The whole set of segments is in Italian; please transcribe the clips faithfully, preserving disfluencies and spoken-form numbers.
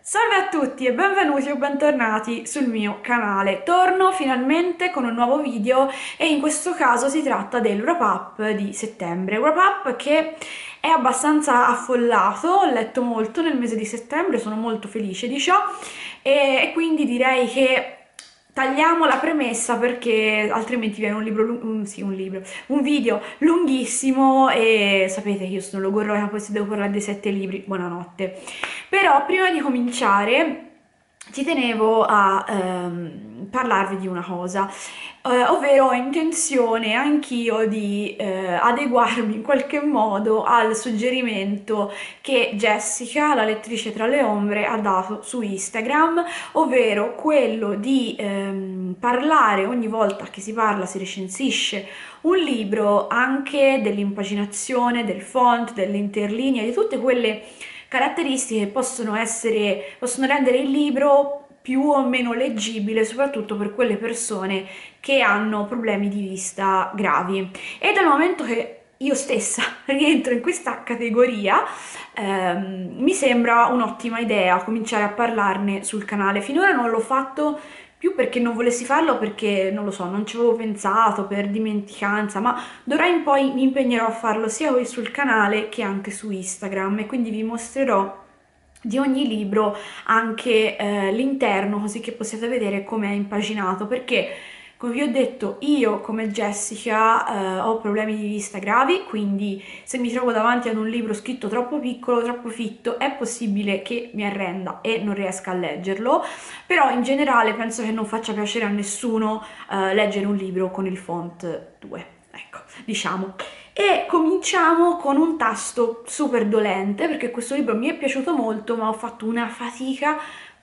Salve a tutti e benvenuti o bentornati sul mio canale. Torno finalmente con un nuovo video e in questo caso si tratta del wrap up di settembre. Wrap up che è abbastanza affollato, ho letto molto nel mese di settembre, sono molto felice di ciò e, e quindi direi che tagliamo la premessa perché altrimenti viene un libro, lung- un, sì, un libro, un video lunghissimo e sapete che io sono logorroica, poi se devo parlare dei sette libri, buonanotte. Però prima di cominciare ci tenevo a ehm, parlarvi di una cosa, eh, ovvero ho intenzione anch'io di eh, adeguarmi in qualche modo al suggerimento che Jessica, la lettrice tra le ombre, ha dato su Instagram, ovvero quello di ehm, parlare ogni volta che si parla, si recensisce un libro, anche dell'impaginazione, del font, dell'interlinea, di tutte quelle caratteristiche che possono essere, possono rendere il libro più o meno leggibile, soprattutto per quelle persone che hanno problemi di vista gravi. E dal momento che io stessa rientro in questa categoria, ehm, mi sembra un'ottima idea cominciare a parlarne sul canale. Finora non l'ho fatto più perché non volessi farlo, perché non lo so, non ci avevo pensato per dimenticanza, ma d'ora in poi mi impegnerò a farlo sia qui sul canale che anche su Instagram e quindi vi mostrerò di ogni libro anche eh, l'interno, così che possiate vedere come è impaginato, perché come vi ho detto, io come Jessica eh, ho problemi di vista gravi, quindi se mi trovo davanti ad un libro scritto troppo piccolo, troppo fitto, è possibile che mi arrenda e non riesca a leggerlo, però in generale penso che non faccia piacere a nessuno eh, leggere un libro con il font due, ecco, diciamo. E cominciamo con un tasto super dolente, perché questo libro mi è piaciuto molto, ma ho fatto una fatica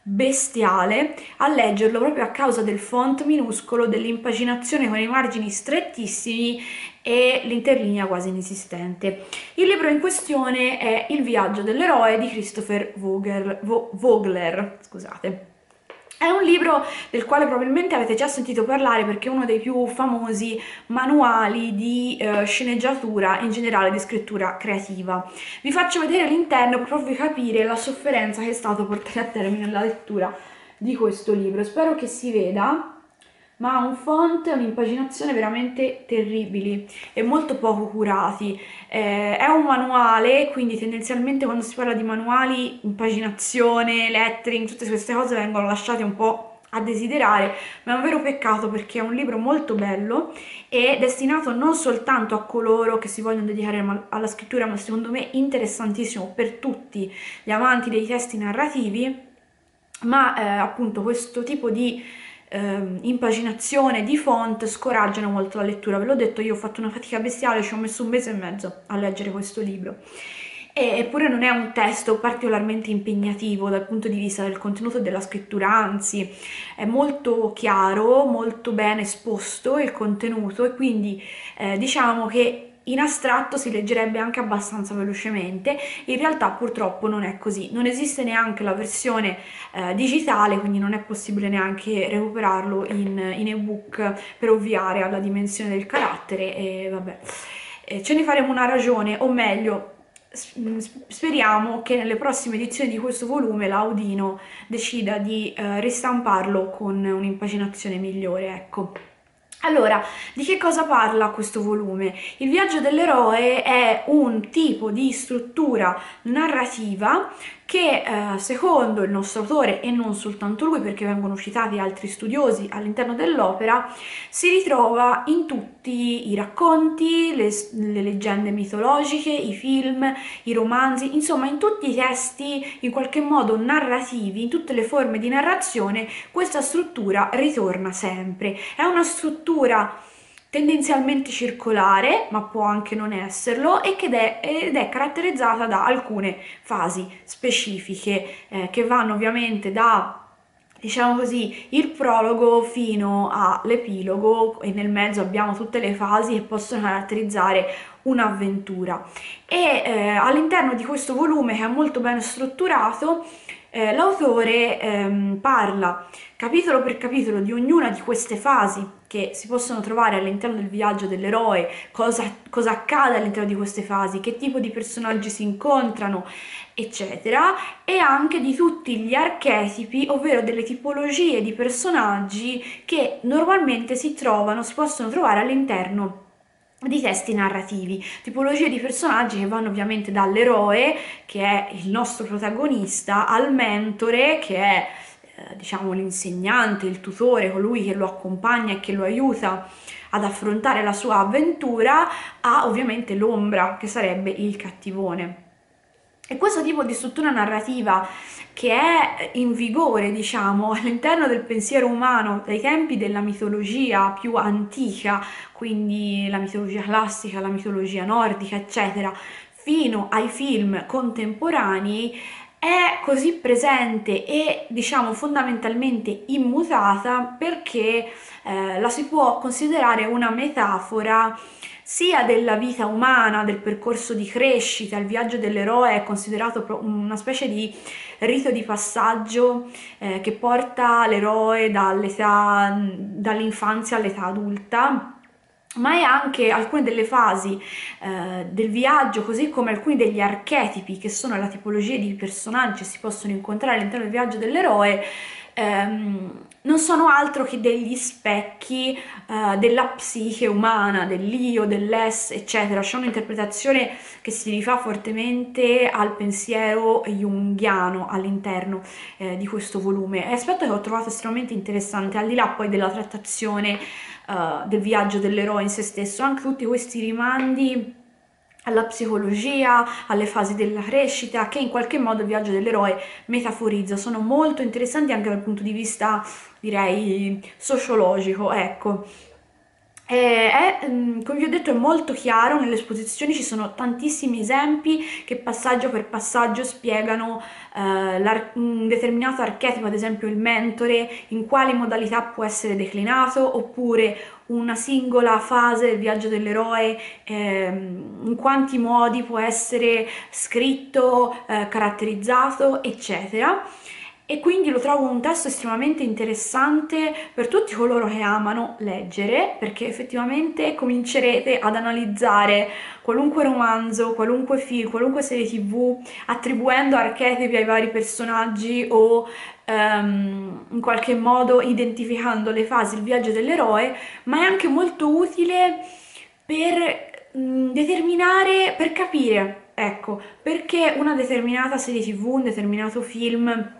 bestiale a leggerlo proprio a causa del font minuscolo, dell'impaginazione con i margini strettissimi e l'interlinea quasi inesistente. Il libro in questione è Il viaggio dell'eroe di Christopher Vogler, Vo- Vogler, scusate. È un libro del quale probabilmente avete già sentito parlare perché è uno dei più famosi manuali di eh, sceneggiatura e in generale di scrittura creativa. Vi faccio vedere l'interno per farvi capire la sofferenza che è stato portare a termine la lettura di questo libro. Spero che si veda, ma ha un font e un'impaginazione veramente terribili e molto poco curati. Eh, è un manuale, quindi tendenzialmente quando si parla di manuali, impaginazione, lettering, tutte queste cose vengono lasciate un po' a desiderare, ma è un vero peccato perché è un libro molto bello e destinato non soltanto a coloro che si vogliono dedicare alla scrittura, ma secondo me interessantissimo per tutti gli amanti dei testi narrativi, ma eh, appunto questo tipo di ehm, impaginazione di font scoraggiano molto la lettura. Ve l'ho detto, io ho fatto una fatica bestiale, ci ho messo un mese e mezzo a leggere questo libro. E, eppure non è un testo particolarmente impegnativo dal punto di vista del contenuto e della scrittura, anzi è molto chiaro, molto bene esposto il contenuto e quindi eh, diciamo che in astratto si leggerebbe anche abbastanza velocemente, in realtà purtroppo non è così, non esiste neanche la versione eh, digitale, quindi non è possibile neanche recuperarlo in, in ebook per ovviare alla dimensione del carattere e vabbè, eh, ce ne faremo una ragione, o meglio, speriamo che nelle prossime edizioni di questo volume l'Audino decida di eh, ristamparlo con un'impaginazione migliore, ecco. Allora, di che cosa parla questo volume? Il viaggio dell'eroe è un tipo di struttura narrativa che eh, secondo il nostro autore, e non soltanto lui perché vengono citati altri studiosi all'interno dell'opera, si ritrova in tutti i racconti, le, le leggende mitologiche, i film, i romanzi, insomma in tutti i testi in qualche modo narrativi, in tutte le forme di narrazione, questa struttura ritorna sempre. È una struttura tendenzialmente circolare, ma può anche non esserlo, e che è, ed è caratterizzata da alcune fasi specifiche eh, che vanno ovviamente da, diciamo così, il prologo fino all'epilogo e nel mezzo abbiamo tutte le fasi che possono caratterizzare un'avventura. E eh, all'interno di questo volume, che è molto ben strutturato, Eh, l'autore ehm, parla capitolo per capitolo di ognuna di queste fasi che si possono trovare all'interno del viaggio dell'eroe, cosa, cosa accade all'interno di queste fasi, che tipo di personaggi si incontrano, eccetera, e anche di tutti gli archetipi, ovvero delle tipologie di personaggi che normalmente si trovano, si possono trovare all'interno di testi narrativi, tipologie di personaggi che vanno ovviamente dall'eroe, che è il nostro protagonista, al mentore, che è eh, diciamo l'insegnante, il tutore, colui che lo accompagna e che lo aiuta ad affrontare la sua avventura, a ovviamente l'ombra, che sarebbe il cattivone. E questo tipo di struttura narrativa che è in vigore, diciamo, all'interno del pensiero umano dai tempi della mitologia più antica, quindi la mitologia classica, la mitologia nordica, eccetera, fino ai film contemporanei, è così presente e diciamo fondamentalmente immutata perché eh, la si può considerare una metafora sia della vita umana, del percorso di crescita. Il viaggio dell'eroe è considerato una specie di rito di passaggio eh, che porta l'eroe dall'età, dall'infanzia all'età adulta, ma è anche alcune delle fasi eh, del viaggio, così come alcuni degli archetipi, che sono la tipologia di personaggi che si possono incontrare all'interno del viaggio dell'eroe, ehm, non sono altro che degli specchi eh, della psiche umana, dell'io, dell'ess, eccetera. C'è un'interpretazione che si rifà fortemente al pensiero junghiano all'interno eh, di questo volume. È aspetto che ho trovato estremamente interessante, al di là poi della trattazione Uh, del viaggio dell'eroe in se stesso, anche tutti questi rimandi alla psicologia, alle fasi della crescita, che in qualche modo il viaggio dell'eroe metaforizza, sono molto interessanti anche dal punto di vista, direi, sociologico, ecco. E è, come vi ho detto, è molto chiaro, nelle esposizioni ci sono tantissimi esempi che passaggio per passaggio spiegano eh, un determinato archetipo, ad esempio il mentore, in quali modalità può essere declinato, oppure una singola fase del viaggio dell'eroe, ehm, in quanti modi può essere scritto, eh, caratterizzato, eccetera. E quindi lo trovo un testo estremamente interessante per tutti coloro che amano leggere, perché effettivamente comincerete ad analizzare qualunque romanzo, qualunque film, qualunque serie tv, attribuendo archetipi ai vari personaggi o um, in qualche modo identificando le fasi, il viaggio dell'eroe, ma è anche molto utile per um, determinare, per capire, ecco, perché una determinata serie tv, un determinato film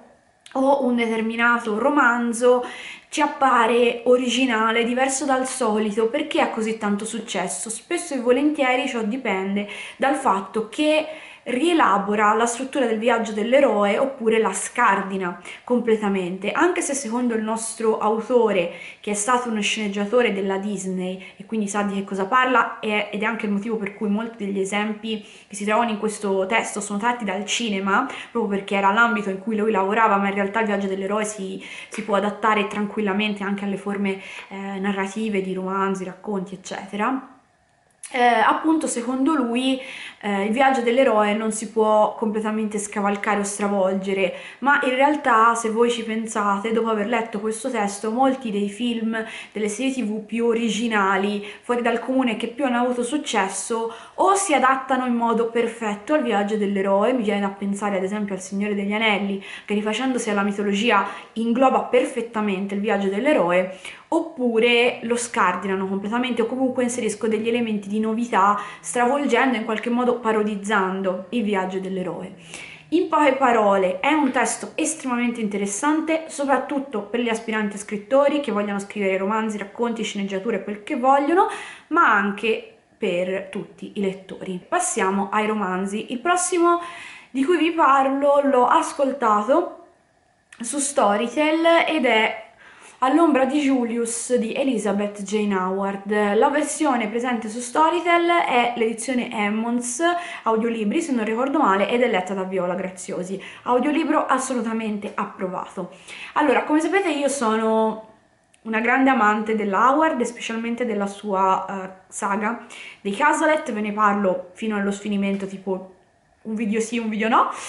o un determinato romanzo ci appare originale, diverso dal solito. Perché ha così tanto successo? Spesso e volentieri ciò dipende dal fatto che rielabora la struttura del viaggio dell'eroe oppure la scardina completamente, anche se secondo il nostro autore, che è stato uno sceneggiatore della Disney e quindi sa di che cosa parla, ed è anche il motivo per cui molti degli esempi che si trovano in questo testo sono tratti dal cinema, proprio perché era l'ambito in cui lui lavorava, ma in realtà il viaggio dell'eroe si, si può adattare tranquillamente anche alle forme eh, narrative di romanzi, racconti, eccetera. Eh, appunto, secondo lui eh, il viaggio dell'eroe non si può completamente scavalcare o stravolgere, ma in realtà, se voi ci pensate, dopo aver letto questo testo, molti dei film, delle serie tv più originali, fuori dal comune, che più hanno avuto successo, o si adattano in modo perfetto al viaggio dell'eroe. Mi viene da pensare ad esempio al Signore degli Anelli, che rifacendosi alla mitologia ingloba perfettamente il viaggio dell'eroe, oppure lo scardinano completamente o comunque inseriscono degli elementi di novità, stravolgendo, in qualche modo parodizzando il viaggio dell'eroe. In poche parole, è un testo estremamente interessante, soprattutto per gli aspiranti scrittori che vogliono scrivere romanzi, racconti, sceneggiature, quel che vogliono, ma anche per tutti i lettori. Passiamo ai romanzi. Il prossimo di cui vi parlo l'ho ascoltato su Storytel ed è All'ombra di Julius di Elizabeth Jane Howard. La versione presente su Storytel è l'edizione Emmons audiolibri, se non ricordo male, ed è letta da Viola Graziosi. Audiolibro assolutamente approvato. Allora, come sapete, io sono una grande amante della Howard e specialmente della sua uh, saga dei Cazalet. Ve ne parlo fino allo sfinimento, tipo un video sì, un video no.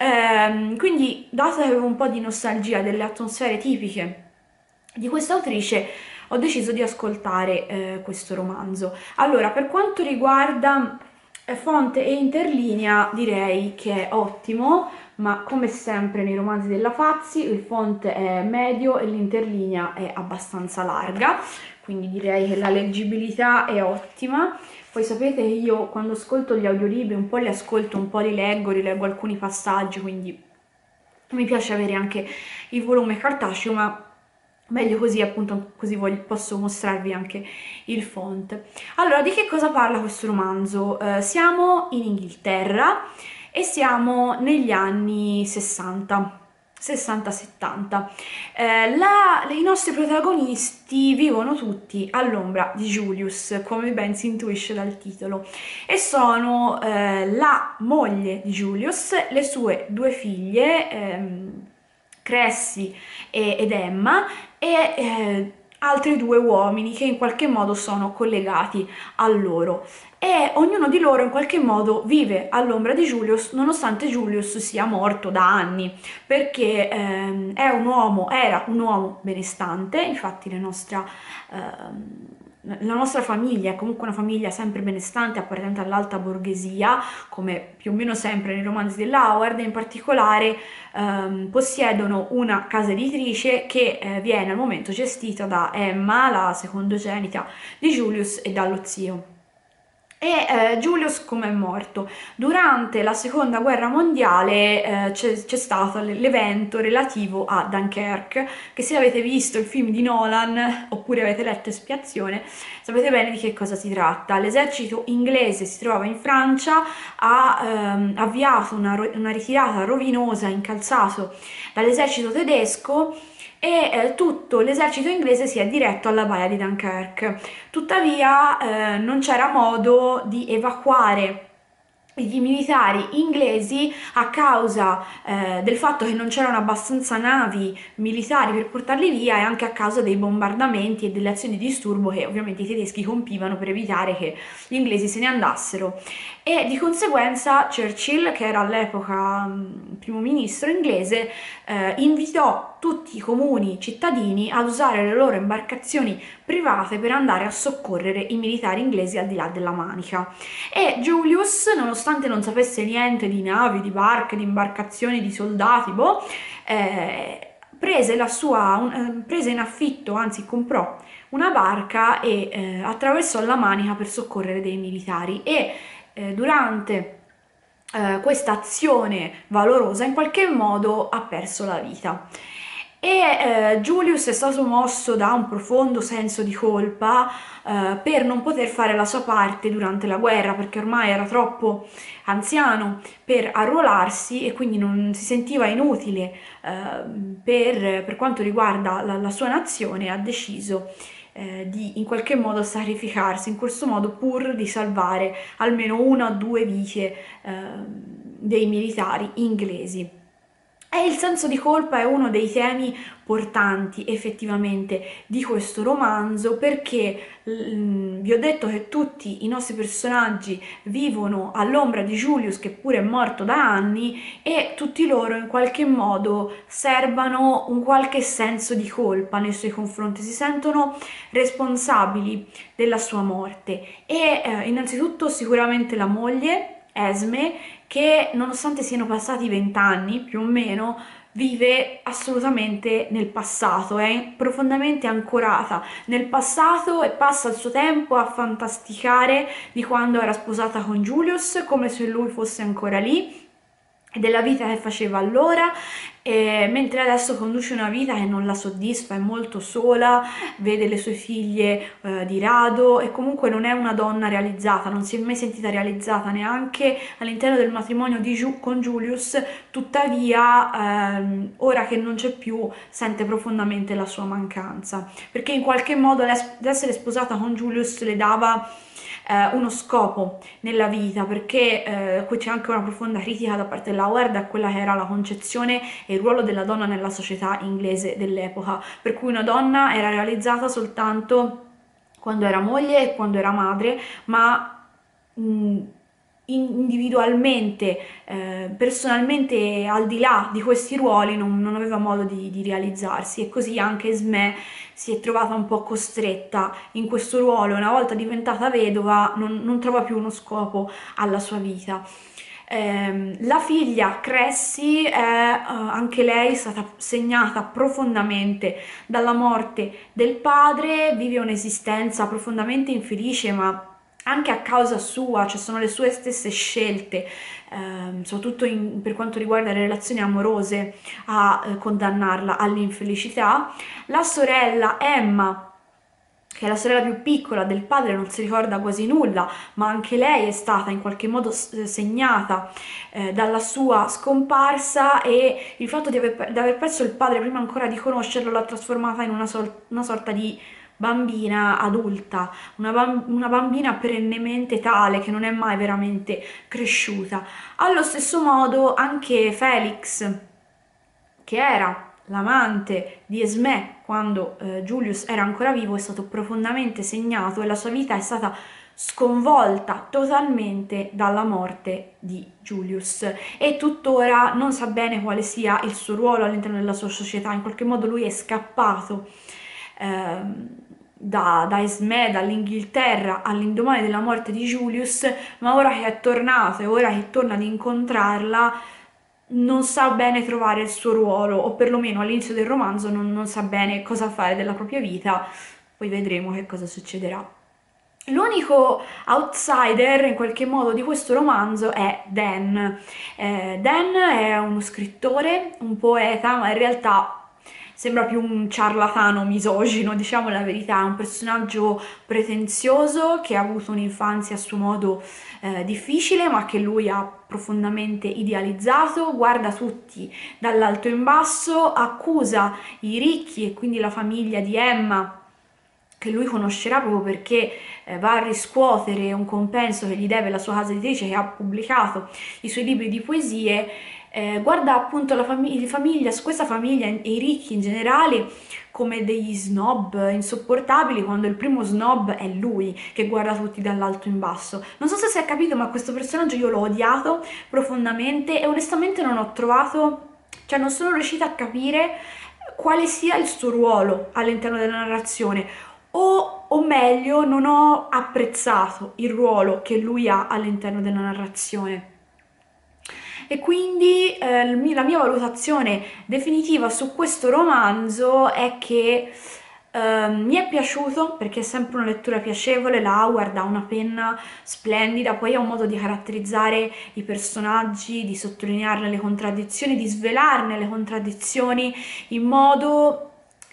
Ehm, quindi, dato che avevo un po' di nostalgia delle atmosfere tipiche di questa autrice, ho deciso di ascoltare eh, questo romanzo. Allora, per quanto riguarda eh, fonte e interlinea, direi che è ottimo, ma come sempre nei romanzi della Fazzi il font è medio e l'interlinea è abbastanza larga, quindi direi che la leggibilità è ottima. Poi sapete che io quando ascolto gli audiolibri un po' li ascolto, un po' li leggo, rileggo alcuni passaggi, quindi mi piace avere anche il volume cartaceo, ma meglio così, appunto, così voglio, posso mostrarvi anche il font. Allora, di che cosa parla questo romanzo? Eh, siamo in Inghilterra e siamo negli anni sessanta. sessanta settanta. Eh, la- I nostri protagonisti vivono tutti all'ombra di Julius, come ben si intuisce dal titolo, e sono eh, la moglie di Julius, le sue due figlie, ehm, Cressy e- ed Emma, e eh, altri due uomini che in qualche modo sono collegati a loro, e ognuno di loro in qualche modo vive all'ombra di Julius nonostante Julius sia morto da anni, perché ehm, è un uomo, era un uomo benestante. Infatti la nostra, ehm, la nostra famiglia è comunque una famiglia sempre benestante, appartenente all'alta borghesia, come più o meno sempre nei romanzi della Howard, e in particolare ehm, possiedono una casa editrice che eh, viene al momento gestita da Emma, la secondogenita di Julius, e dallo zio. E eh, Julius come è morto? Durante la seconda guerra mondiale eh, c'è c'è stato l'evento relativo a Dunkerque, che se avete visto il film di Nolan oppure avete letto Espiazione sapete bene di che cosa si tratta. L'esercito inglese si trovava in Francia, ha ehm, avviato una, una ritirata rovinosa, incalzato dall'esercito tedesco, e eh, tutto l'esercito inglese si è diretto alla baia di Dunkerque. Tuttavia eh, non c'era modo di evacuare i militari inglesi a causa eh, del fatto che non c'erano abbastanza navi militari per portarli via, e anche a causa dei bombardamenti e delle azioni di disturbo che ovviamente i tedeschi compivano per evitare che gli inglesi se ne andassero. E di conseguenza Churchill, che era all'epoca mh, primo ministro inglese, eh, invitò tutti i comuni cittadini ad usare le loro imbarcazioni private per andare a soccorrere i militari inglesi al di là della Manica. E Julius, nonostante non sapesse niente di navi, di barche, di imbarcazioni, di soldati, boh, eh, prese la sua, un, eh, prese in affitto, anzi comprò una barca e eh, attraversò la Manica per soccorrere dei militari, e eh, durante eh, questa azione valorosa in qualche modo ha perso la vita. E eh, Julius è stato mosso da un profondo senso di colpa eh, per non poter fare la sua parte durante la guerra, perché ormai era troppo anziano per arruolarsi e quindi non si sentiva inutile eh, per, per quanto riguarda la, la sua nazione. Ha deciso eh, di in qualche modo sacrificarsi in questo modo pur di salvare almeno una o due vite eh, dei militari inglesi. E il senso di colpa è uno dei temi portanti effettivamente di questo romanzo, perché mm, vi ho detto che tutti i nostri personaggi vivono all'ombra di Julius, che pure è morto da anni, e tutti loro in qualche modo serbano un qualche senso di colpa nei suoi confronti, si sentono responsabili della sua morte. E eh, innanzitutto sicuramente la moglie Esme, che nonostante siano passati vent'anni più o meno, vive assolutamente nel passato, è profondamente ancorata nel passato e passa il suo tempo a fantasticare di quando era sposata con Julius, come se lui fosse ancora lì, e della vita che faceva allora, e mentre adesso conduce una vita che non la soddisfa, è molto sola, vede le sue figlie eh, di rado, e comunque non è una donna realizzata, non si è mai sentita realizzata neanche all'interno del matrimonio di Giu con Julius. Tuttavia ehm, ora che non c'è più sente profondamente la sua mancanza, perché in qualche modo l'essere sposata con Julius le dava eh, uno scopo nella vita, perché eh, qui c'è anche una profonda critica da parte della Howard a quella che era la concezione e il ruolo della donna nella società inglese dell'epoca, per cui una donna era realizzata soltanto quando era moglie e quando era madre, ma mh, individualmente, eh, personalmente al di là di questi ruoli non, non aveva modo di, di realizzarsi, e così anche Esme si è trovata un po' costretta in questo ruolo. Una volta diventata vedova non, non trova più uno scopo alla sua vita. Eh, la figlia Cressy è eh, anche lei stata segnata profondamente dalla morte del padre, vive un'esistenza profondamente infelice, ma anche a causa sua, cioè sono le sue stesse scelte, ehm, soprattutto in, per quanto riguarda le relazioni amorose, a eh, condannarla all'infelicità. La sorella Emma, che è la sorella più piccola del padre, non si ricorda quasi nulla, ma anche lei è stata in qualche modo segnata eh, dalla sua scomparsa, e il fatto di aver, di aver perso il padre prima ancora di conoscerlo l'ha trasformata in una, sol- una sorta di bambina adulta, una, bamb- una bambina perennemente tale che non è mai veramente cresciuta. Allo stesso modo anche Felix, che era l'amante di Esme quando eh, Julius era ancora vivo, è stato profondamente segnato, e la sua vita è stata sconvolta totalmente dalla morte di Julius, e tuttora non sa bene quale sia il suo ruolo all'interno della sua società. In qualche modo lui è scappato ehm, da, da Esme, dall'Inghilterra, all'indomani della morte di Julius, ma ora che è tornato e ora che torna ad incontrarla non sa bene trovare il suo ruolo, o perlomeno all'inizio del romanzo non, non sa bene cosa fare della propria vita. Poi vedremo che cosa succederà. L'unico outsider in qualche modo di questo romanzo è Dan. Eh, Dan è uno scrittore, un poeta, ma in realtà sembra più un ciarlatano misogino, diciamo la verità. È un personaggio pretenzioso che ha avuto un'infanzia a suo modo eh, difficile, ma che lui ha profondamente idealizzato, guarda tutti dall'alto in basso, accusa i ricchi e quindi la famiglia di Emma, che lui conoscerà proprio perché eh, va a riscuotere un compenso che gli deve la sua casa editrice che ha pubblicato i suoi libri di poesie. Eh, guarda appunto la famig- famiglia, questa famiglia e i ricchi in generale come degli snob insopportabili, quando il primo snob è lui che guarda tutti dall'alto in basso. Non so se si è capito, ma questo personaggio io l'ho odiato profondamente, e onestamente non ho trovato, cioè non sono riuscita a capire quale sia il suo ruolo all'interno della narrazione, o, o meglio non ho apprezzato il ruolo che lui ha all'interno della narrazione. E quindi eh, la mia valutazione definitiva su questo romanzo è che eh, mi è piaciuto, perché è sempre una lettura piacevole. La Howard ha una penna splendida, poi ha un modo di caratterizzare i personaggi, di sottolinearne le contraddizioni, di svelarne le contraddizioni in modo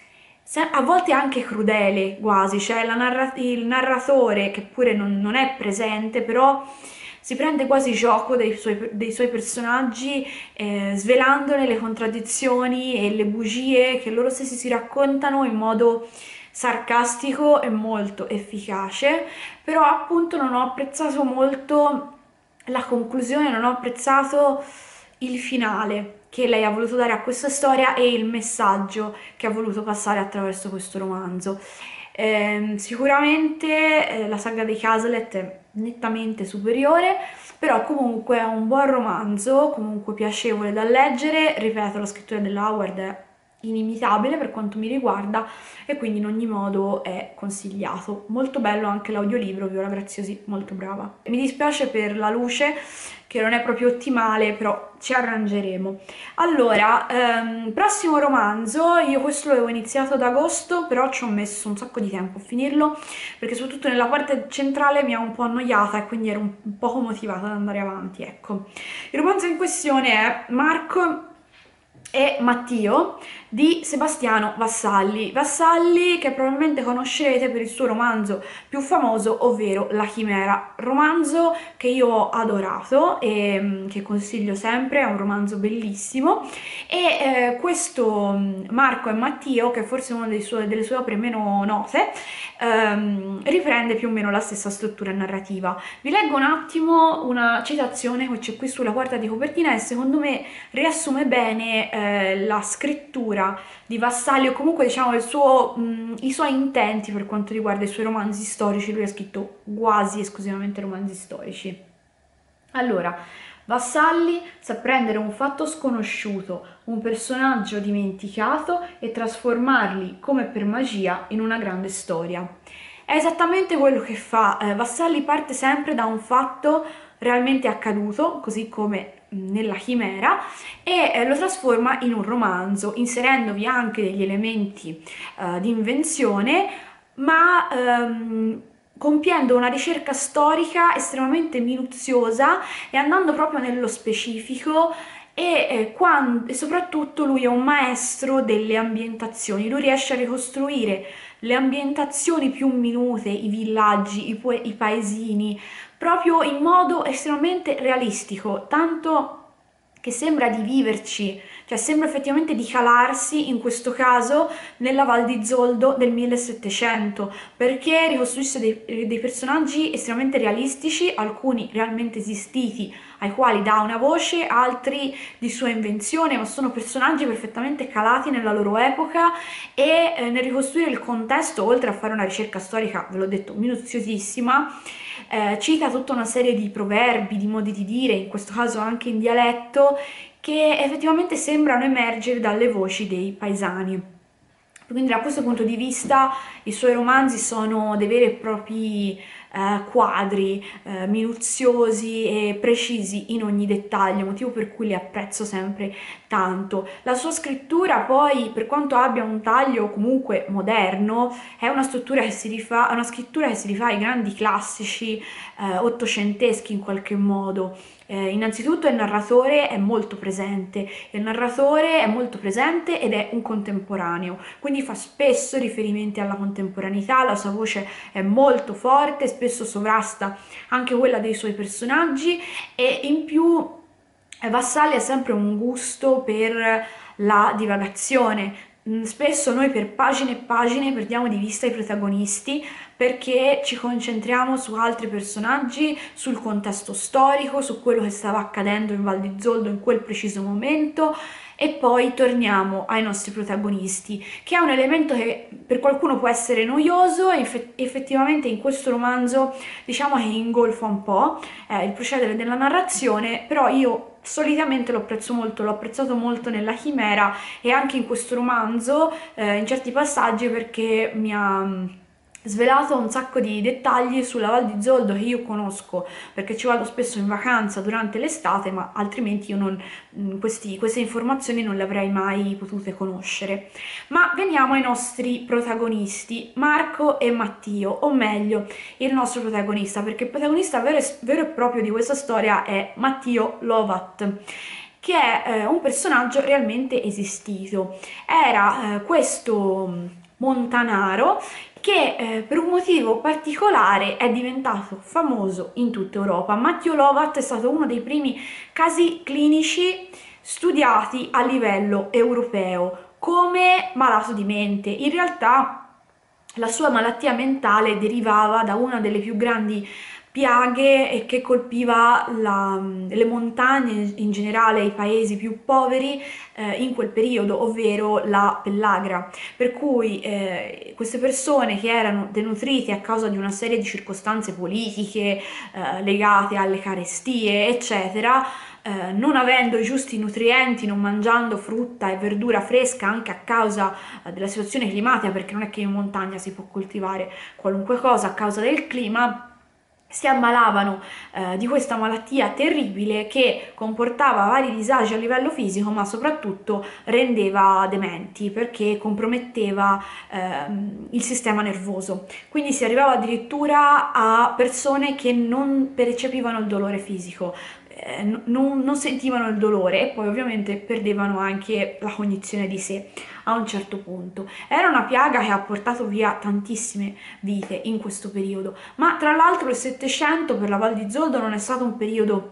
a volte anche crudele quasi. Cioè la narra- il narratore, che pure non, non è presente, però si prende quasi gioco dei suoi, dei suoi personaggi, eh, svelandone le contraddizioni e le bugie che loro stessi si raccontano in modo sarcastico e molto efficace. Però appunto non ho apprezzato molto la conclusione, non ho apprezzato il finale che lei ha voluto dare a questa storia e il messaggio che ha voluto passare attraverso questo romanzo. Eh, sicuramente eh, la saga dei Cazalet è nettamente superiore, però comunque è un buon romanzo, comunque piacevole da leggere. Ripeto, la scrittura della Howard è inimitabile per quanto mi riguarda, e quindi in ogni modo è consigliato. Molto bello anche l'audiolibro, Viola Graziosi, molto brava. Mi dispiace per la luce, che non è proprio ottimale, però ci arrangeremo. Allora, ehm, prossimo romanzo, io questo l'avevo iniziato ad agosto, però ci ho messo un sacco di tempo a finirlo, perché soprattutto nella parte centrale mi ha un po' annoiata e quindi ero un, un poco motivata ad andare avanti, ecco. Il romanzo in questione è Marco e Mattio di Sebastiano Vassalli. Vassalli, che probabilmente conoscerete per il suo romanzo più famoso, ovvero La Chimera, romanzo che io ho adorato e che consiglio sempre, è un romanzo bellissimo. E eh, questo Marco e Mattio, che forse è una delle sue, delle sue opere meno note, ehm, riprende più o meno la stessa struttura narrativa. Vi leggo un attimo una citazione che c'è qui sulla quarta di copertina, e secondo me riassume bene eh, la scrittura di Vassalli, o comunque diciamo il suo, mh, i suoi intenti per quanto riguarda i suoi romanzi storici. Lui ha scritto quasi esclusivamente romanzi storici. Allora, Vassalli sa prendere un fatto sconosciuto, un personaggio dimenticato e trasformarli come per magia in una grande storia. È esattamente quello che fa. eh, Vassalli parte sempre da un fatto realmente accaduto, così come nella Chimera, e eh, lo trasforma in un romanzo, inserendovi anche degli elementi eh, di invenzione, ma ehm, compiendo una ricerca storica estremamente minuziosa e andando proprio nello specifico. E, eh, quando, e soprattutto lui è un maestro delle ambientazioni, lui riesce a ricostruire le ambientazioni più minute, i villaggi, i, i paesini, proprio in modo estremamente realistico, tanto che sembra di viverci, cioè sembra effettivamente di calarsi, in questo caso, nella Val di Zoldo del millesettecento, perché ricostruisce dei, dei personaggi estremamente realistici, alcuni realmente esistiti, ai quali dà una voce, altri di sua invenzione, ma sono personaggi perfettamente calati nella loro epoca. E eh, nel ricostruire il contesto, oltre a fare una ricerca storica, ve l'ho detto, minuziosissima, eh, cita tutta una serie di proverbi, di modi di dire, in questo caso anche in dialetto, che effettivamente sembrano emergere dalle voci dei paesani. Quindi da questo punto di vista i suoi romanzi sono dei veri e propri eh, quadri eh, minuziosi e precisi in ogni dettaglio, motivo per cui li apprezzo sempre tanto. La sua scrittura poi, per quanto abbia un taglio comunque moderno, è una struttura che si rifà, è una scrittura che si rifà ai grandi classici eh, ottocenteschi in qualche modo. Eh, innanzitutto il narratore è molto presente, il narratore è molto presente ed è un contemporaneo, quindi fa spesso riferimenti alla contemporaneità, la sua voce è molto forte, spesso sovrasta anche quella dei suoi personaggi, e in più Vassalli ha sempre un gusto per la divagazione. Mm, Spesso noi per pagine e pagine perdiamo di vista i protagonisti perché ci concentriamo su altri personaggi, sul contesto storico, su quello che stava accadendo in Val di Zoldo in quel preciso momento, e poi torniamo ai nostri protagonisti, che è un elemento che per qualcuno può essere noioso e effettivamente in questo romanzo diciamo che ingolfa un po' eh, il procedere della narrazione, però io solitamente lo apprezzo molto, l'ho apprezzato molto nella Chimera e anche in questo romanzo, eh, in certi passaggi, perché mi ha mh, svelato un sacco di dettagli sulla Val di Zoldo che io conosco perché ci vado spesso in vacanza durante l'estate, ma altrimenti io non, mh, questi- queste informazioni non le avrei mai potute conoscere. Ma veniamo ai nostri protagonisti, Marco e Mattio, o meglio, il nostro protagonista, perché il protagonista vero e, vero e proprio di questa storia è Mattio Lovat, che è eh, un personaggio realmente esistito. Era eh, questo montanaro che eh, per un motivo particolare è diventato famoso in tutta Europa. Matteo Lovat è stato uno dei primi casi clinici studiati a livello europeo come malato di mente. In realtà la sua malattia mentale derivava da una delle più grandi piaghe che colpiva la, le montagne, in generale i paesi più poveri eh, in quel periodo, ovvero la pellagra, per cui eh, queste persone che erano denutrite a causa di una serie di circostanze politiche eh, legate alle carestie, eccetera, eh, non avendo i giusti nutrienti, non mangiando frutta e verdura fresca anche a causa eh, della situazione climatica, perché non è che in montagna si può coltivare qualunque cosa a causa del clima, si ammalavano eh, di questa malattia terribile che comportava vari disagi a livello fisico, ma soprattutto rendeva dementi perché comprometteva ehm, il sistema nervoso. Quindi si arrivava addirittura a persone che non percepivano il dolore fisico, eh, non, non sentivano il dolore, e poi ovviamente perdevano anche la cognizione di sé a un certo punto. Era una piaga che ha portato via tantissime vite in questo periodo, ma tra l'altro il Settecento per la Val di Zoldo non è stato un periodo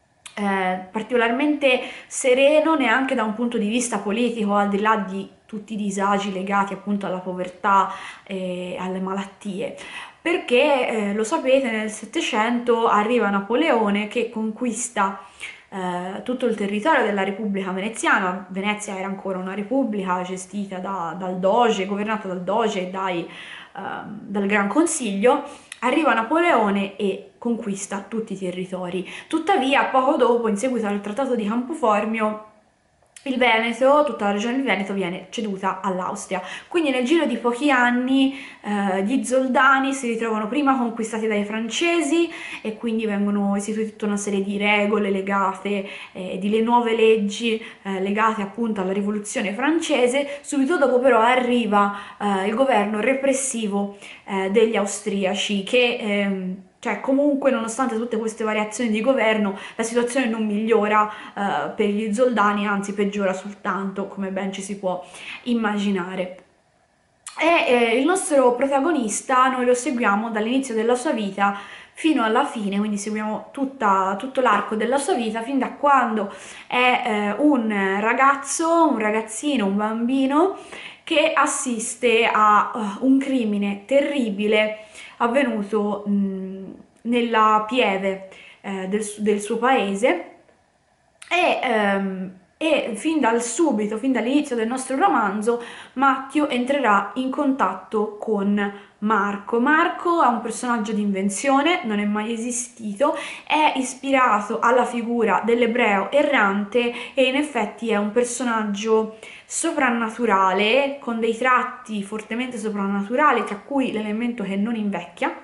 eh, particolarmente sereno neanche da un punto di vista politico, al di là di tutti i disagi legati appunto alla povertà e alle malattie. Perché eh, lo sapete, nel Settecento arriva Napoleone che conquista eh, tutto il territorio della Repubblica Veneziana. Venezia era ancora una repubblica gestita da- dal Doge, governata dal Doge e dai, ehm, dal Gran Consiglio, Arriva Napoleone e conquista tutti i territori. Tuttavia, poco dopo, in seguito al Trattato di Campoformio, il Veneto, tutta la regione del Veneto viene ceduta all'Austria. Quindi nel giro di pochi anni eh, gli Zoldani si ritrovano prima conquistati dai francesi e quindi vengono istituite tutta una serie di regole legate, eh, di le nuove leggi eh, legate appunto alla rivoluzione francese. Subito dopo però arriva eh, il governo repressivo eh, degli austriaci che... Ehm, cioè comunque nonostante tutte queste variazioni di governo la situazione non migliora eh, per gli Zoldani, anzi peggiora soltanto, come ben ci si può immaginare. E eh, il nostro protagonista noi lo seguiamo dall'inizio della sua vita fino alla fine, quindi seguiamo tutta, tutto l'arco della sua vita, fin da quando è eh, un ragazzo, un ragazzino, un bambino che assiste a uh, un crimine terribile avvenuto mh, nella pieve eh, del, del suo paese e, ehm, e fin dal subito, fin dall'inizio del nostro romanzo, Matteo entrerà in contatto con Marco. Marco è un personaggio di invenzione, non è mai esistito, è ispirato alla figura dell'ebreo errante e in effetti è un personaggio soprannaturale, con dei tratti fortemente soprannaturali, tra cui l'elemento che non invecchia,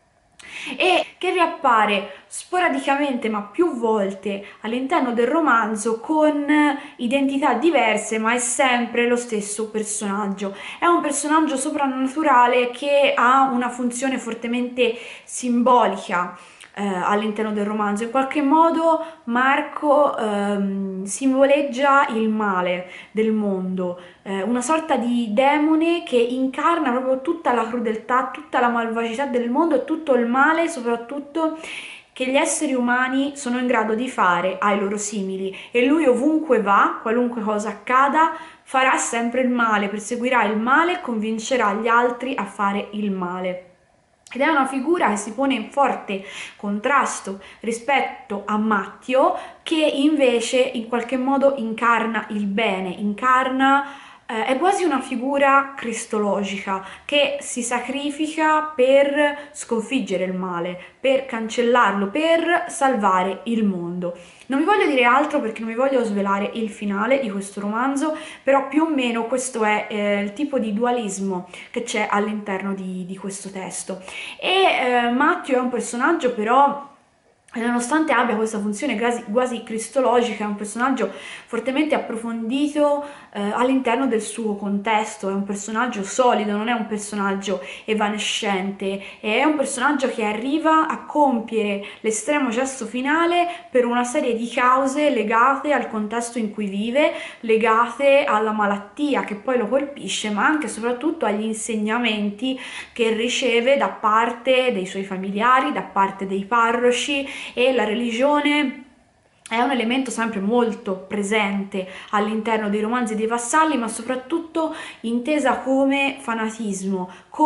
e che riappare sporadicamente ma più volte all'interno del romanzo con identità diverse, ma è sempre lo stesso personaggio. È un personaggio soprannaturale che ha una funzione fortemente simbolica eh, all'interno del romanzo. In qualche modo Marco ehm, simboleggia il male del mondo, eh, una sorta di demone che incarna proprio tutta la crudeltà, tutta la malvagità del mondo e tutto il male soprattutto che gli esseri umani sono in grado di fare ai loro simili, e lui ovunque va, qualunque cosa accada, farà sempre il male, perseguirà il male e convincerà gli altri a fare il male. Ed è una figura che si pone in forte contrasto rispetto a Matteo, che invece in qualche modo incarna il bene, incarna eh, è quasi una figura cristologica che si sacrifica per sconfiggere il male, per cancellarlo, per salvare il mondo. Non vi voglio dire altro perché non vi voglio svelare il finale di questo romanzo, però più o meno questo è eh, il tipo di dualismo che c'è all'interno di, di questo testo. E eh, Matteo è un personaggio però, nonostante abbia questa funzione quasi, quasi cristologica, è un personaggio fortemente approfondito eh, all'interno del suo contesto, è un personaggio solido, non è un personaggio evanescente, è un personaggio che arriva a compiere l'estremo gesto finale per una serie di cause legate al contesto in cui vive, legate alla malattia che poi lo colpisce, ma anche e soprattutto agli insegnamenti che riceve da parte dei suoi familiari, da parte dei parroci. E la religione è un elemento sempre molto presente all'interno dei romanzi dei vassalli, ma soprattutto intesa come fanatismo,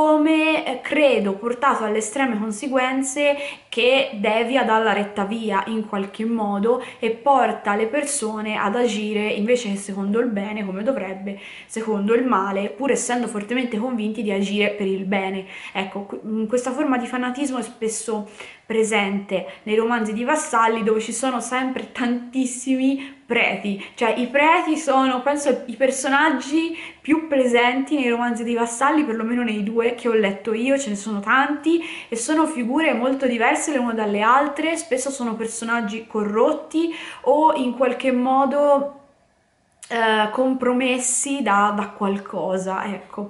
come credo portato alle estreme conseguenze che devia dalla retta via in qualche modo e porta le persone ad agire invece che secondo il bene, come dovrebbe, secondo il male, pur essendo fortemente convinti di agire per il bene. Ecco, questa forma di fanatismo è spesso presente nei romanzi di vassalli, dove ci sono sempre tantissimi preti, cioè i preti sono, penso, i personaggi più presenti nei romanzi di vassalli, perlomeno nei due che ho letto io, ce ne sono tanti e sono figure molto diverse le une dalle altre, spesso sono personaggi corrotti o in qualche modo eh, compromessi da, da qualcosa, ecco.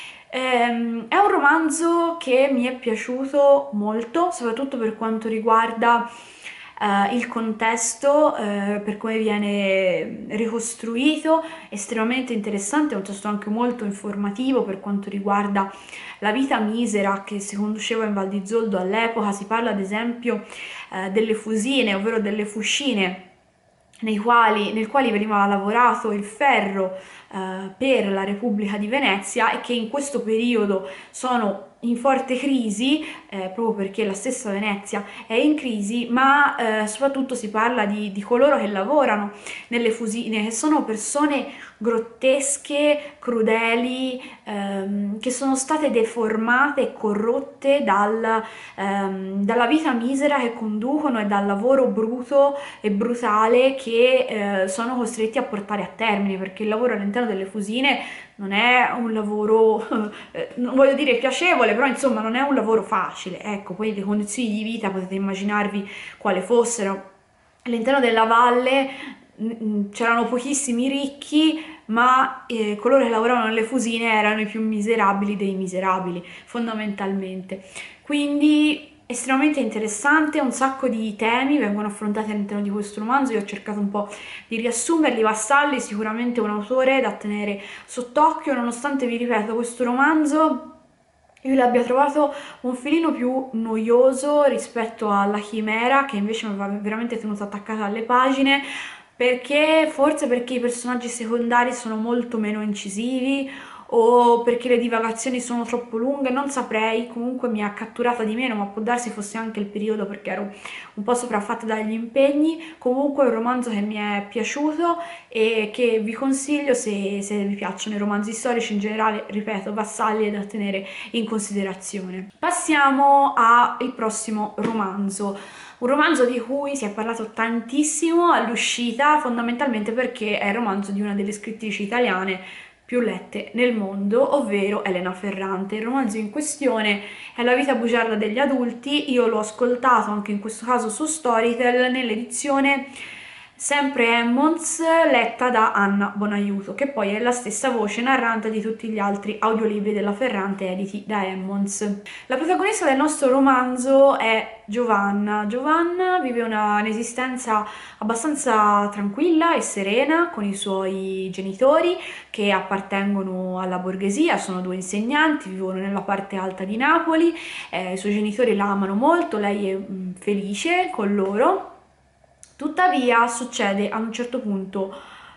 Ehm, è un romanzo che mi è piaciuto molto, soprattutto per quanto riguarda eh, il contesto, eh, per come viene ricostruito, estremamente interessante, è un testo anche molto informativo per quanto riguarda la vita misera che si conduceva in Val di Zoldo all'epoca. Si parla ad esempio eh, delle fusine, ovvero delle fuscine nei quali, nel quali veniva lavorato il ferro eh, per la Repubblica di Venezia e che in questo periodo sono in forte crisi, eh, proprio perché la stessa Venezia è in crisi, ma eh, soprattutto si parla di, di coloro che lavorano nelle fusine, che sono persone grottesche, crudeli, ehm, che sono state deformate e corrotte dal, ehm, dalla vita misera che conducono e dal lavoro bruto e brutale che eh, sono costretti a portare a termine, perché il lavoro all'interno delle fusine non è un lavoro, eh, non voglio dire piacevole, però insomma non è un lavoro facile, ecco, poi le condizioni di vita potete immaginarvi quale fossero. All'interno della valle c'erano pochissimi ricchi, ma eh, coloro che lavoravano nelle fusine erano i più miserabili dei miserabili, fondamentalmente. Quindi estremamente interessante, un sacco di temi vengono affrontati all'interno di questo romanzo. Io ho cercato un po' di riassumerli. Vassalli sicuramente un autore da tenere sott'occhio, nonostante, vi ripeto, questo romanzo io l'abbia trovato un filino più noioso rispetto alla Chimera, che invece mi aveva veramente tenuto attaccata alle pagine, perché forse perché i personaggi secondari sono molto meno incisivi o perché le divagazioni sono troppo lunghe, non saprei. Comunque mi ha catturata di meno, ma può darsi fosse anche il periodo, perché ero un po' sopraffatta dagli impegni. Comunque è un romanzo che mi è piaciuto e che vi consiglio se, se vi piacciono i romanzi storici in generale. Ripeto, Vassalli è da tenere in considerazione. Passiamo al prossimo romanzo. Un romanzo di cui si è parlato tantissimo all'uscita, fondamentalmente perché è il romanzo di una delle scrittrici italiane più lette nel mondo, ovvero Elena Ferrante. Il romanzo in questione è La vita bugiarda degli adulti. Io l'ho ascoltato anche in questo caso su Storytel nell'edizione sempre Emmons, letta da Anna Bonaiuto, che poi è la stessa voce narrante di tutti gli altri audiolibri della Ferrante editi da Emmons. La protagonista del nostro romanzo è Giovanna. Giovanna vive una, un'esistenza abbastanza tranquilla e serena con i suoi genitori che appartengono alla borghesia, sono due insegnanti, vivono nella parte alta di Napoli, eh, i suoi genitori la amano molto, lei è mh, felice con loro. Tuttavia succede a un certo punto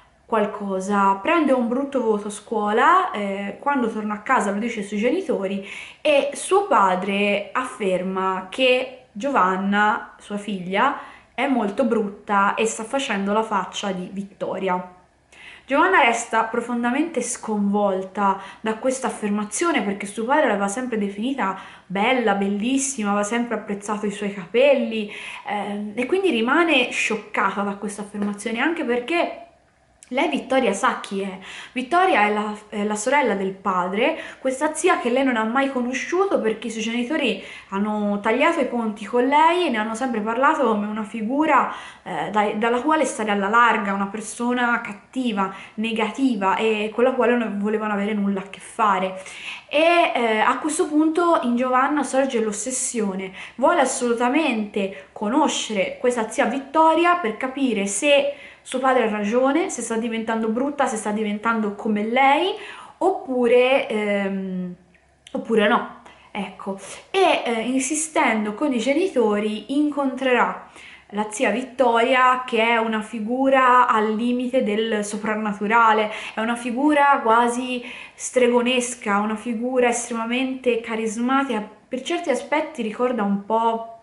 qualcosa, prende un brutto voto a scuola, eh, quando torna a casa lo dice ai suoi genitori e suo padre afferma che Giovanna, sua figlia, è molto brutta e sta facendo la faccia di Vittoria. Giovanna resta profondamente sconvolta da questa affermazione, perché suo padre l'aveva sempre definita bella, bellissima, aveva sempre apprezzato i suoi capelli, eh, e quindi rimane scioccata da questa affermazione, anche perché lei, Vittoria, sa chi è. Vittoria è la, è la sorella del padre, questa zia che lei non ha mai conosciuto perché i suoi genitori hanno tagliato i ponti con lei e ne hanno sempre parlato come una figura eh, da, dalla quale stare alla larga, una persona cattiva, negativa e con la quale non volevano avere nulla a che fare. E eh, a questo punto in Giovanna sorge l'ossessione, vuole assolutamente conoscere questa zia Vittoria per capire se suo padre ha ragione, se sta diventando brutta, se sta diventando come lei, oppure, ehm, oppure no. Ecco, e eh, insistendo con i genitori incontrerà la zia Vittoria, che è una figura al limite del soprannaturale, è una figura quasi stregonesca, una figura estremamente carismatica, per certi aspetti ricorda un po'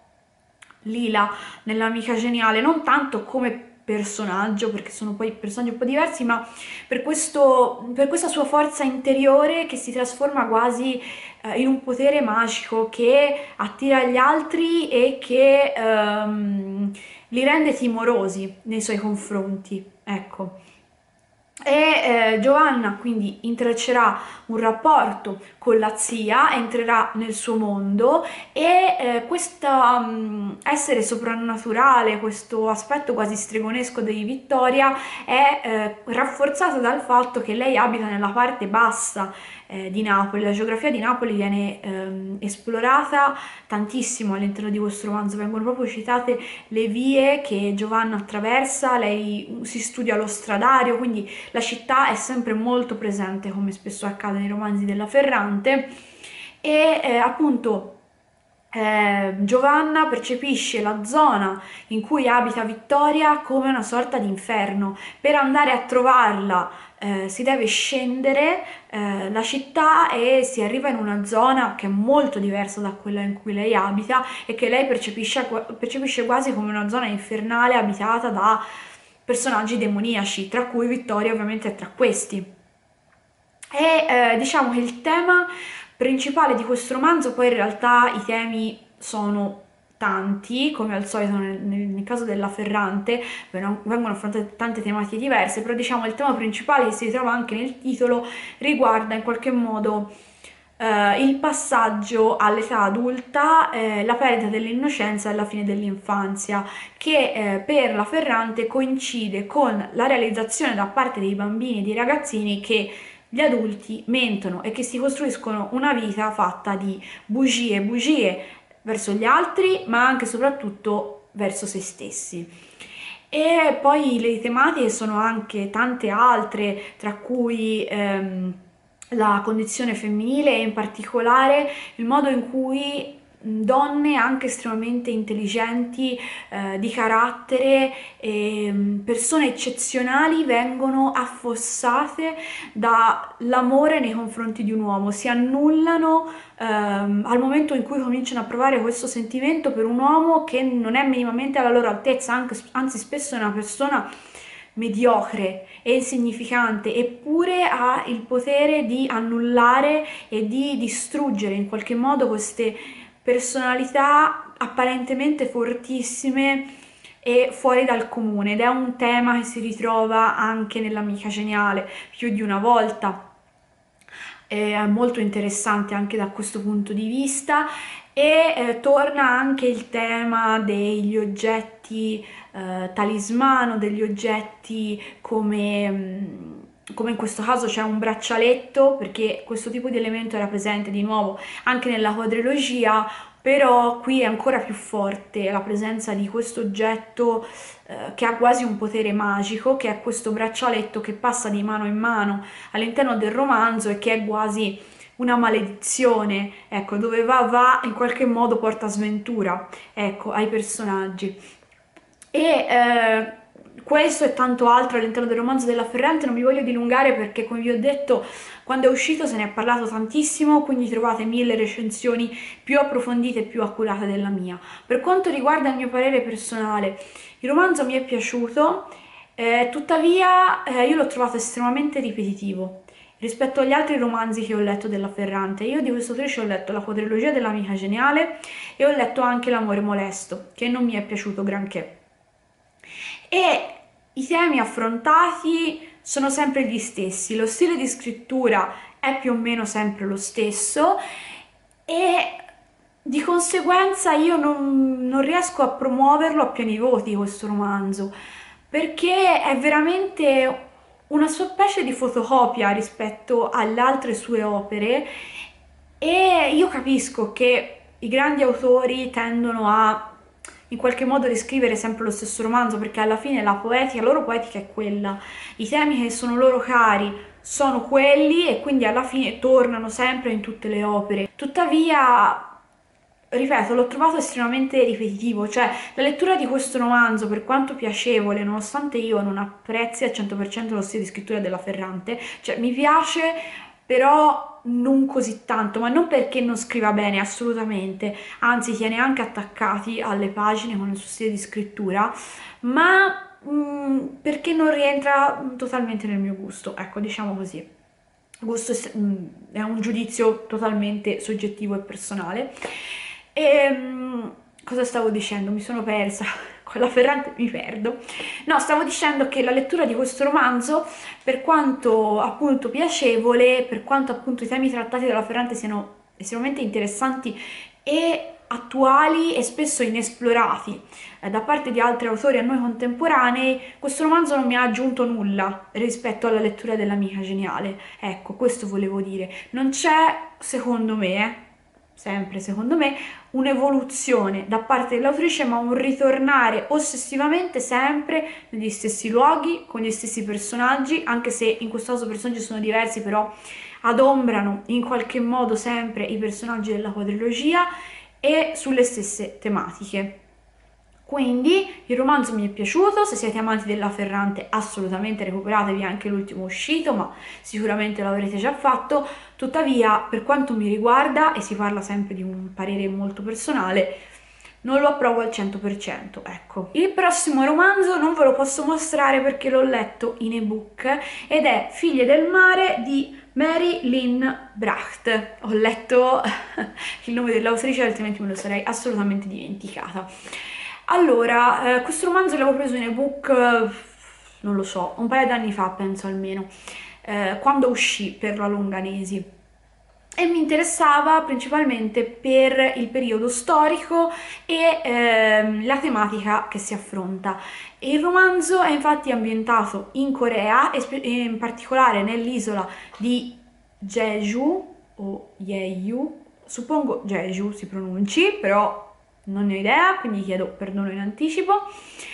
Lila nell'Amica Geniale, non tanto come personaggio, perché sono poi personaggi un po' diversi, ma per, questo, per questa sua forza interiore che si trasforma quasi eh, in un potere magico che attira gli altri e che ehm, li rende timorosi nei suoi confronti, ecco. E eh, Giovanna quindi intreccerà un rapporto con la zia, entrerà nel suo mondo e eh, questo um, essere soprannaturale, questo aspetto quasi stregonesco di Vittoria è eh, rafforzato dal fatto che lei abita nella parte bassa eh, di Napoli. La geografia di Napoli viene ehm, esplorata tantissimo all'interno di questo romanzo, vengono proprio citate le vie che Giovanna attraversa, lei si studia lo stradario, quindi la città è sempre molto presente, come spesso accade nei romanzi della Ferrante, e eh, appunto eh, Giovanna percepisce la zona in cui abita Vittoria come una sorta di inferno. Per andare a trovarla eh, si deve scendere eh, la città e si arriva in una zona che è molto diversa da quella in cui lei abita e che lei percepisce, percepisce quasi come una zona infernale abitata da personaggi demoniaci, tra cui Vittoria ovviamente è tra questi. E eh, diciamo che il tema principale di questo romanzo, poi in realtà i temi sono tanti, come al solito nel, nel, nel caso della Ferrante vengono affrontate tante tematiche diverse, però diciamo il tema principale che si ritrova anche nel titolo riguarda in qualche modo eh, il passaggio all'età adulta, eh, la perdita dell'innocenza e la fine dell'infanzia, che eh, per la Ferrante coincide con la realizzazione da parte dei bambini e dei ragazzini che gli adulti mentono e che si costruiscono una vita fatta di bugie, bugie verso gli altri, ma anche e soprattutto verso se stessi. E poi le tematiche sono anche tante altre, tra cui ehm, la condizione femminile e in particolare il modo in cui donne anche estremamente intelligenti, eh, di carattere, e persone eccezionali vengono affossate dall'amore nei confronti di un uomo, si annullano ehm, al momento in cui cominciano a provare questo sentimento per un uomo che non è minimamente alla loro altezza, anche, anzi spesso è una persona mediocre e insignificante, eppure ha il potere di annullare e di distruggere in qualche modo queste personalità apparentemente fortissime e fuori dal comune, ed è un tema che si ritrova anche nell'Amica Geniale più di una volta. È molto interessante anche da questo punto di vista, e eh, torna anche il tema degli oggetti eh, talismano, degli oggetti come... Mh, come in questo caso c'è un braccialetto, perché questo tipo di elemento era presente di nuovo anche nella quadrilogia, però qui è ancora più forte la presenza di questo oggetto eh, che ha quasi un potere magico, che è questo braccialetto che passa di mano in mano all'interno del romanzo e che è quasi una maledizione, ecco, dove va va in qualche modo porta sventura, ecco, ai personaggi. E eh, questo e tanto altro all'interno del romanzo della Ferrante, non mi voglio dilungare perché, come vi ho detto, quando è uscito se ne è parlato tantissimo, quindi trovate mille recensioni più approfondite e più accurate della mia. Per quanto riguarda il mio parere personale, il romanzo mi è piaciuto, eh, tuttavia eh, io l'ho trovato estremamente ripetitivo rispetto agli altri romanzi che ho letto della Ferrante. Io di questa autrice ho letto la quadrilogia dell'Amica Geniale e ho letto anche L'amore molesto, che non mi è piaciuto granché. E i temi affrontati sono sempre gli stessi, lo stile di scrittura è più o meno sempre lo stesso e di conseguenza io non, non riesco a promuoverlo a pieni voti questo romanzo, perché è veramente una specie di fotocopia rispetto alle altre sue opere, e io capisco che i grandi autori tendono a in qualche modo riscrivere sempre lo stesso romanzo, perché alla fine la poetica, la loro poetica è quella, i temi che sono loro cari sono quelli e quindi alla fine tornano sempre in tutte le opere. Tuttavia, ripeto, l'ho trovato estremamente ripetitivo, cioè la lettura di questo romanzo, per quanto piacevole, nonostante io non apprezzi al cento per cento lo stile di scrittura della Ferrante, cioè mi piace, però non così tanto, ma non perché non scriva bene, assolutamente, anzi tiene anche attaccati alle pagine con il suo stile di scrittura, ma mh, perché non rientra totalmente nel mio gusto, ecco, diciamo così. Gusto è un giudizio totalmente soggettivo e personale. E mh, cosa stavo dicendo? Mi sono persa. Con la Ferrante mi perdo. No, stavo dicendo che la lettura di questo romanzo, per quanto appunto piacevole, per quanto appunto i temi trattati dalla Ferrante siano estremamente interessanti e attuali e spesso inesplorati eh, da parte di altri autori a noi contemporanei, questo romanzo non mi ha aggiunto nulla rispetto alla lettura dell'Amica Geniale. Ecco, questo volevo dire. Non c'è, secondo me, eh, sempre secondo me, un'evoluzione da parte dell'autrice, ma un ritornare ossessivamente sempre negli stessi luoghi, con gli stessi personaggi, anche se in questo caso i personaggi sono diversi, però adombrano in qualche modo sempre i personaggi della quadrilogia e sulle stesse tematiche. Quindi il romanzo mi è piaciuto, se siete amanti della Ferrante assolutamente recuperatevi anche l'ultimo uscito, ma sicuramente l'avrete già fatto. Tuttavia, per quanto mi riguarda, e si parla sempre di un parere molto personale, non lo approvo al cento per cento, ecco. Il prossimo romanzo non ve lo posso mostrare perché l'ho letto in ebook ed è Figlie del mare di Mary Lynn Bracht. Ho letto il nome dell'autrice, altrimenti me lo sarei assolutamente dimenticata. Allora, eh, questo romanzo l'avevo preso in ebook, eh, non lo so, un paio d'anni fa penso almeno, eh, quando uscì per la Longanesi. E mi interessava principalmente per il periodo storico e ehm, la tematica che si affronta. Il romanzo è infatti ambientato in Corea e in particolare nell'isola di Jeju o Jeju, suppongo Jeju si pronunci, però non ne ho idea, quindi chiedo perdono in anticipo.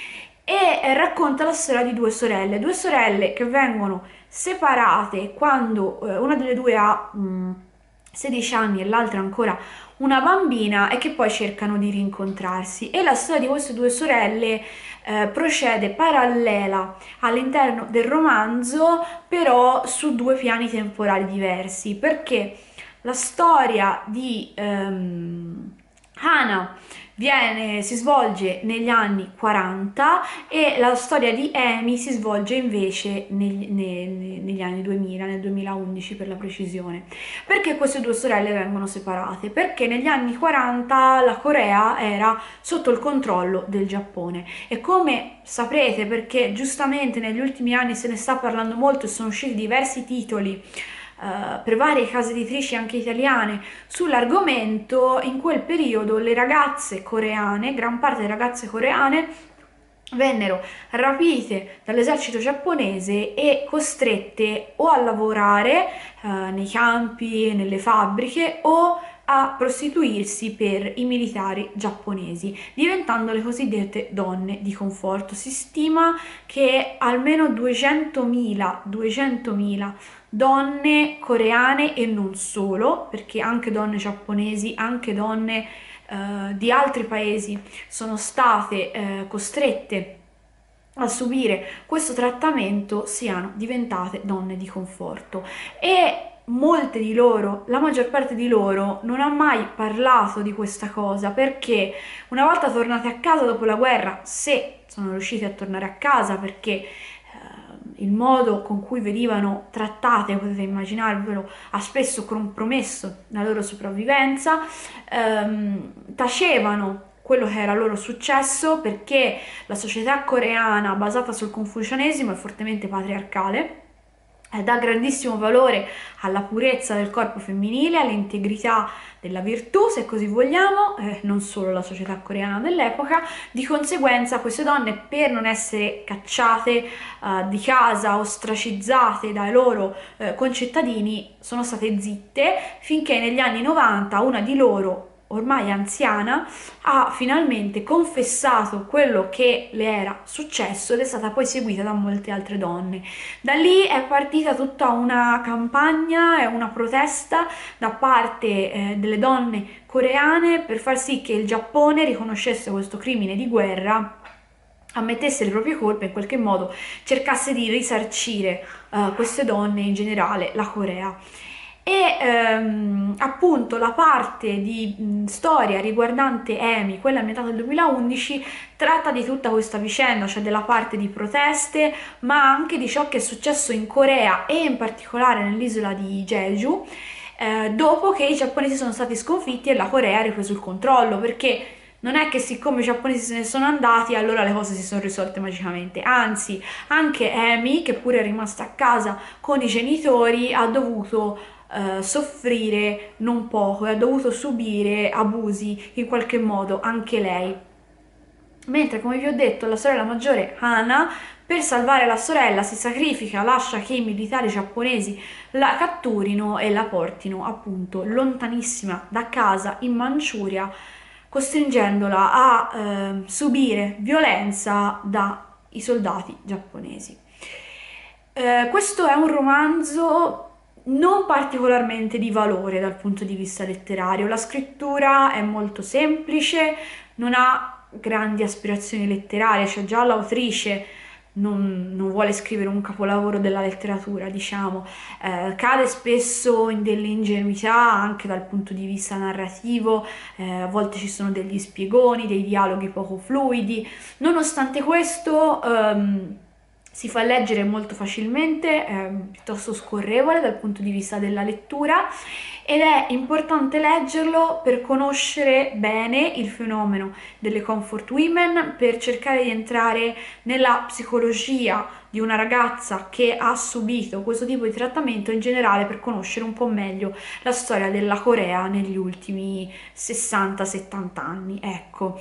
E racconta la storia di due sorelle, due sorelle che vengono separate quando eh, una delle due ha mh, sedici anni e l'altra ancora una bambina e che poi cercano di rincontrarsi, e la storia di queste due sorelle eh, procede parallela all'interno del romanzo, però su due piani temporali diversi, perché la storia di ehm, Hana Viene, si svolge negli anni quaranta e la storia di Amy si svolge invece negli, ne, ne, negli anni duemila, nel duemilaundici per la precisione. Perché queste due sorelle vengono separate? Perché negli anni quaranta la Corea era sotto il controllo del Giappone e come saprete, perché giustamente negli ultimi anni se ne sta parlando molto e sono usciti diversi titoli Uh, per varie case editrici anche italiane sull'argomento, in quel periodo le ragazze coreane, gran parte delle ragazze coreane vennero rapite dall'esercito giapponese e costrette o a lavorare uh, nei campi, nelle fabbriche o a prostituirsi per i militari giapponesi, diventando le cosiddette donne di conforto. Si stima che almeno duecentomila donne coreane, e non solo, perché anche donne giapponesi, anche donne eh, di altri paesi sono state eh, costrette a subire questo trattamento, siano diventate donne di conforto. E molte di loro, la maggior parte di loro, non ha mai parlato di questa cosa, perché una volta tornate a casa dopo la guerra, se sono riuscite a tornare a casa, perché eh, il modo con cui venivano trattate, potete immaginarvelo, ha spesso compromesso la loro sopravvivenza, ehm, tacevano quello che era loro successo, perché la società coreana basata sul confucianesimo è fortemente patriarcale, dà grandissimo valore alla purezza del corpo femminile, all'integrità della virtù, se così vogliamo, eh, non solo la società coreana dell'epoca. Di conseguenza queste donne, per non essere cacciate eh, di casa, ostracizzate dai loro eh, concittadini, sono state zitte, finché negli anni novanta una di loro, ormai anziana, ha finalmente confessato quello che le era successo ed è stata poi seguita da molte altre donne. Da lì è partita tutta una campagna e una protesta da parte eh, delle donne coreane per far sì che il Giappone riconoscesse questo crimine di guerra, ammettesse le proprie colpe e in qualche modo cercasse di risarcire uh, queste donne, in generale la Corea. E ehm, appunto la parte di mh, storia riguardante Amy, quella ambientata nel duemilaundici, tratta di tutta questa vicenda, cioè della parte di proteste, ma anche di ciò che è successo in Corea e in particolare nell'isola di Jeju, eh, dopo che i giapponesi sono stati sconfitti e la Corea ha ripreso il controllo, perché non è che siccome i giapponesi se ne sono andati allora le cose si sono risolte magicamente, anzi anche Amy, che pure è rimasta a casa con i genitori, ha dovuto Uh, soffrire non poco e ha dovuto subire abusi in qualche modo anche lei. Mentre, come vi ho detto, la sorella maggiore Hana, per salvare la sorella, si sacrifica, lascia che i militari giapponesi la catturino e la portino appunto lontanissima da casa in Manciuria, costringendola a eh, subire violenza dai soldati giapponesi. Eh, questo è un romanzo non particolarmente di valore dal punto di vista letterario. La scrittura è molto semplice, non ha grandi aspirazioni letterarie, cioè già l'autrice non, non vuole scrivere un capolavoro della letteratura, diciamo, eh, cade spesso in delle ingenuità anche dal punto di vista narrativo, eh, a volte ci sono degli spiegoni, dei dialoghi poco fluidi. Nonostante questo, ehm, si fa leggere molto facilmente, è piuttosto scorrevole dal punto di vista della lettura ed è importante leggerlo per conoscere bene il fenomeno delle comfort women, per cercare di entrare nella psicologia di una ragazza che ha subito questo tipo di trattamento, in generale per conoscere un po' meglio la storia della Corea negli ultimi sessanta settanta anni, ecco.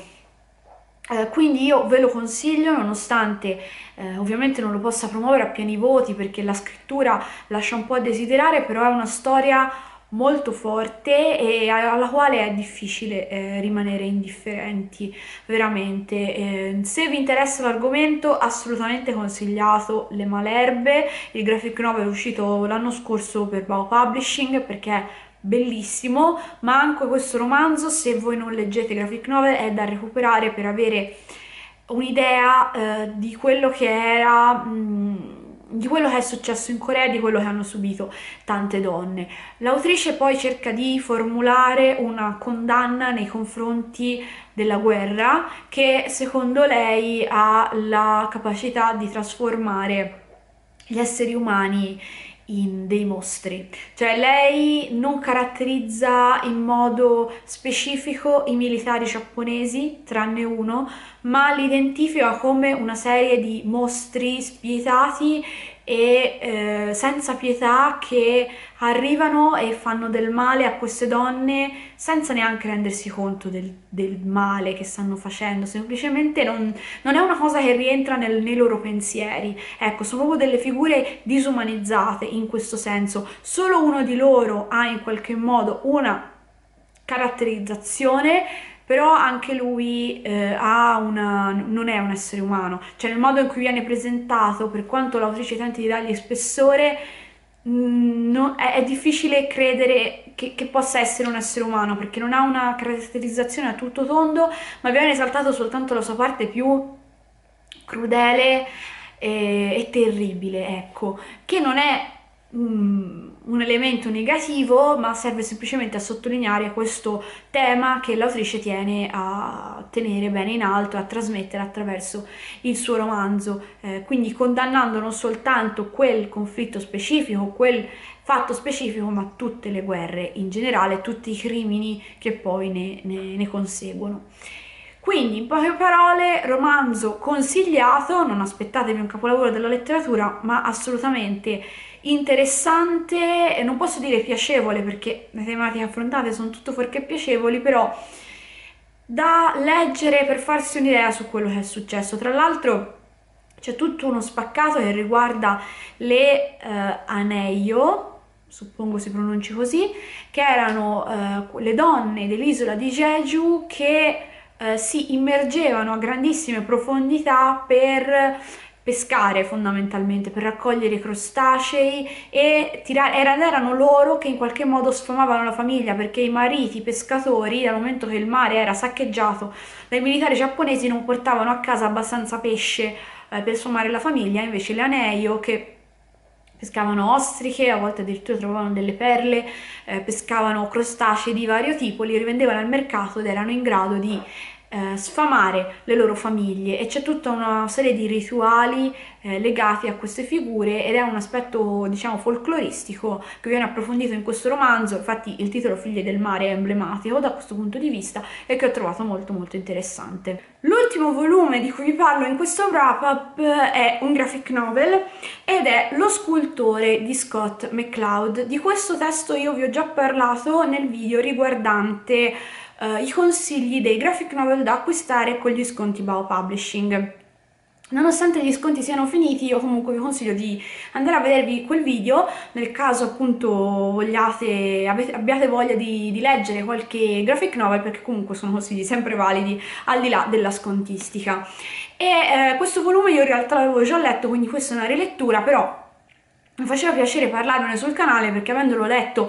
Eh, quindi io ve lo consiglio, nonostante eh, ovviamente non lo possa promuovere a pieni voti perché la scrittura lascia un po' a desiderare, però è una storia molto forte e alla quale è difficile eh, rimanere indifferenti, veramente. Eh, se vi interessa l'argomento, assolutamente consigliato Le Malerbe, il graphic novel uscito l'anno scorso per Bao Publishing, perché bellissimo, ma anche questo romanzo, se voi non leggete graphic novel, è da recuperare per avere un'idea eh, di quello che era, mh, di quello che è successo in Corea, di quello che hanno subito tante donne. L'autrice poi cerca di formulare una condanna nei confronti della guerra, che secondo lei ha la capacità di trasformare gli esseri umani in dei mostri, cioè lei non caratterizza in modo specifico i militari giapponesi, tranne uno, ma li identifica come una serie di mostri spietati e eh, senza pietà, che arrivano e fanno del male a queste donne senza neanche rendersi conto del, del male che stanno facendo, semplicemente non, non è una cosa che rientra nel, nei loro pensieri. Ecco, sono proprio delle figure disumanizzate in questo senso. Solo uno di loro ha in qualche modo una caratterizzazione, però anche lui eh, ha una, non è un essere umano, cioè nel modo in cui viene presentato, per quanto l'autrice tenti di dargli spessore, mh, no, è, è difficile credere che, che possa essere un essere umano, perché non ha una caratterizzazione a tutto tondo, ma viene esaltato soltanto la sua parte più crudele e, e terribile, ecco, che non è un, un elemento negativo, ma serve semplicemente a sottolineare questo tema che l'autrice tiene a tenere bene in alto, a trasmettere attraverso il suo romanzo, eh, quindi condannando non soltanto quel conflitto specifico, quel fatto specifico, ma tutte le guerre in generale, tutti i crimini che poi ne, ne, ne conseguono. Quindi, in poche parole, romanzo consigliato, non aspettatevi un capolavoro della letteratura, ma assolutamente interessante, e non posso dire piacevole perché le tematiche affrontate sono tutto fuorché piacevoli, però da leggere per farsi un'idea su quello che è successo. Tra l'altro c'è tutto uno spaccato che riguarda le eh, Aneio, suppongo si pronunci così, che erano eh, le donne dell'isola di Jeju che eh, si immergevano a grandissime profondità per pescare, fondamentalmente, per raccogliere crostacei e tirare, erano loro che in qualche modo sfamavano la famiglia, perché i mariti pescatori, dal momento che il mare era saccheggiato dai militari giapponesi, non portavano a casa abbastanza pesce eh, per sfamare la famiglia. Invece le Aneio, che pescavano ostriche, a volte addirittura trovavano delle perle, eh, pescavano crostacei di vario tipo, li rivendevano al mercato ed erano in grado di eh, sfamare le loro famiglie, e c'è tutta una serie di rituali eh, legati a queste figure, ed è un aspetto, diciamo, folcloristico che viene approfondito in questo romanzo. Infatti il titolo Figlie del mare è emblematico da questo punto di vista e che ho trovato molto molto interessante. L'ultimo volume di cui vi parlo in questo wrap-up è un graphic novel ed è Lo scultore di Scott McCloud. Di questo testo io vi ho già parlato nel video riguardante uh, i consigli dei graphic novel da acquistare con gli sconti Bao Publishing. Nonostante gli sconti siano finiti, io comunque vi consiglio di andare a vedervi quel video nel caso appunto vogliate, abbiate voglia di, di leggere qualche graphic novel, perché comunque sono consigli sempre validi al di là della scontistica. E eh, questo volume io in realtà l'avevo già letto, quindi questa è una rilettura, però mi faceva piacere parlarne sul canale perché avendolo letto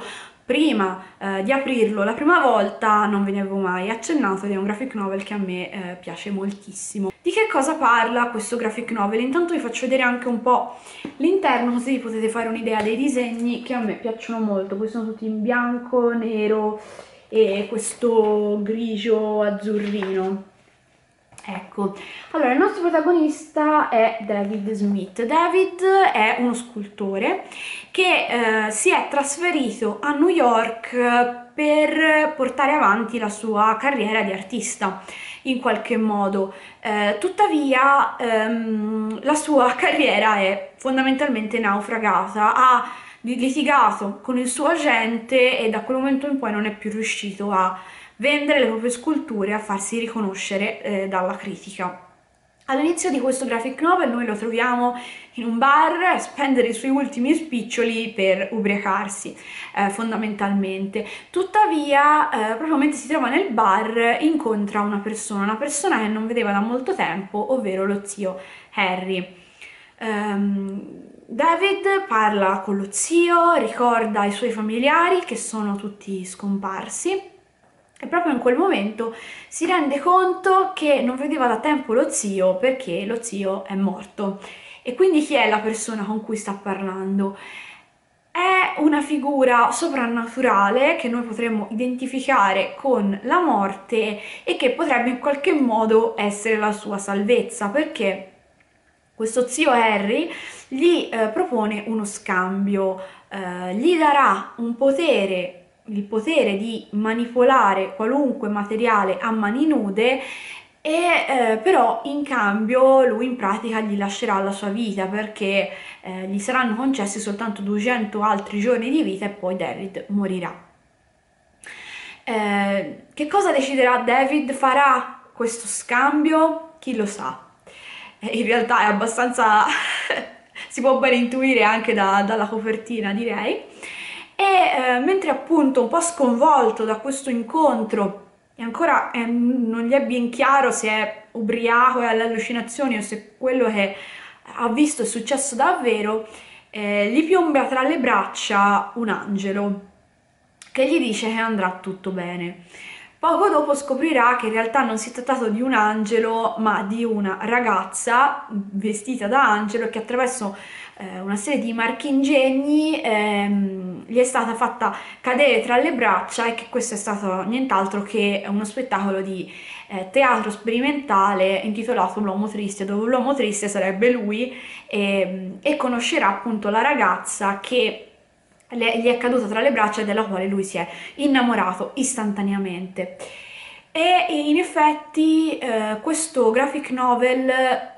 prima eh, di aprirlo la prima volta non ve ne avevo mai accennato ed è un graphic novel che a me eh, piace moltissimo. Di che cosa parla questo graphic novel? Intanto vi faccio vedere anche un po' l'interno così vi potete fare un'idea dei disegni che a me piacciono molto. Questi sono tutti in bianco, nero e questo grigio azzurrino. Ecco, allora il nostro protagonista è David Smith. David è uno scultore che eh, si è trasferito a New York per portare avanti la sua carriera di artista in qualche modo. Eh, tuttavia ehm, la sua carriera è fondamentalmente naufragata, ha litigato con il suo agente e da quel momento in poi non è più riuscito a vendere le proprie sculture, a farsi riconoscere eh, dalla critica. All'inizio di questo graphic novel noi lo troviamo in un bar a spendere i suoi ultimi spiccioli per ubriacarsi, eh, fondamentalmente. Tuttavia, eh, proprio mentre si trova nel bar, incontra una persona, una persona che non vedeva da molto tempo, ovvero lo zio Harry. Um, David parla con lo zio, ricorda i suoi familiari che sono tutti scomparsi. E proprio in quel momento si rende conto che non vedeva da tempo lo zio perché lo zio è morto. E quindi chi è la persona con cui sta parlando? È una figura soprannaturale che noi potremmo identificare con la morte e che potrebbe in qualche modo essere la sua salvezza, perché questo zio Harry gli eh, propone uno scambio, eh, gli darà un potere il potere di manipolare qualunque materiale a mani nude e eh, però in cambio lui in pratica gli lascerà la sua vita perché eh, gli saranno concessi soltanto duecento altri giorni di vita e poi David morirà. Eh, che cosa deciderà David? Farà questo scambio? Chi lo sa? Eh, in realtà è abbastanza si può ben intuire anche da, dalla copertina, direi. E eh, mentre appunto un po' sconvolto da questo incontro e ancora eh, non gli è ben chiaro se è ubriaco e alle allucinazioni o se quello che ha visto è successo davvero, eh, gli piomba tra le braccia un angelo che gli dice che andrà tutto bene. Poco dopo scoprirà che in realtà non si è trattato di un angelo, ma di una ragazza vestita da angelo che attraverso eh, una serie di marchingegni ehm, gli è stata fatta cadere tra le braccia e che questo è stato nient'altro che uno spettacolo di eh, teatro sperimentale intitolato L'uomo triste, dove l'uomo triste sarebbe lui e, e conoscerà appunto la ragazza che le, gli è caduta tra le braccia e della quale lui si è innamorato istantaneamente. E in effetti eh, questo graphic novel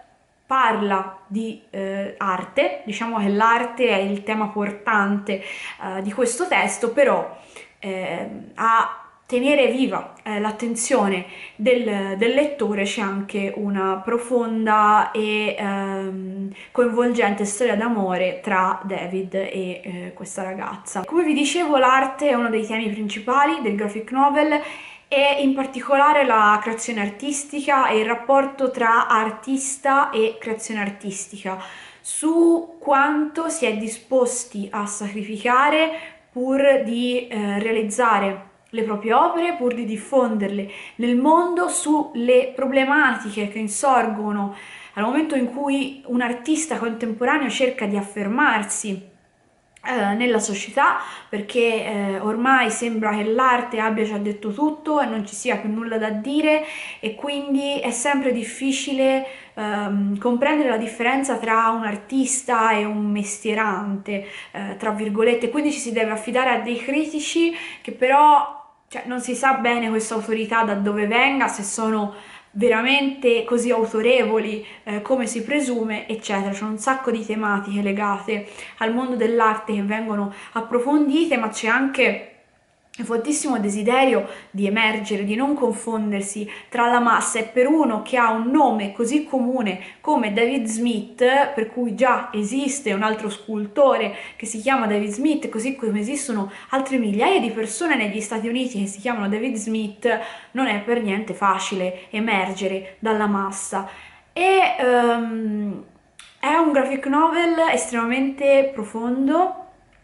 parla di eh, arte, diciamo che l'arte è il tema portante eh, di questo testo, però eh, a tenere viva eh, l'attenzione del, del lettore c'è anche una profonda e ehm, coinvolgente storia d'amore tra David e eh, questa ragazza. Come vi dicevo, l'arte è uno dei temi principali del graphic novel e in particolare la creazione artistica e il rapporto tra artista e creazione artistica, su quanto si è disposti a sacrificare pur di eh, realizzare le proprie opere, pur di diffonderle nel mondo, sulle problematiche che insorgono al momento in cui un artista contemporaneo cerca di affermarsi eh, nella società, perché eh, ormai sembra che l'arte abbia già detto tutto e non ci sia più nulla da dire e quindi è sempre difficile ehm, comprendere la differenza tra un artista e un mestierante, eh, tra virgolette, quindi ci si deve affidare a dei critici che però cioè, non si sa bene questa autorità da dove venga, se sono veramente così autorevoli eh, come si presume, eccetera. C'è un sacco di tematiche legate al mondo dell'arte che vengono approfondite, ma c'è anche un fortissimo desiderio di emergere, di non confondersi tra la massa, e per uno che ha un nome così comune come David Smith, per cui già esiste un altro scultore che si chiama David Smith, così come esistono altre migliaia di persone negli Stati Uniti che si chiamano David Smith, non è per niente facile emergere dalla massa. E um, è un graphic novel estremamente profondo,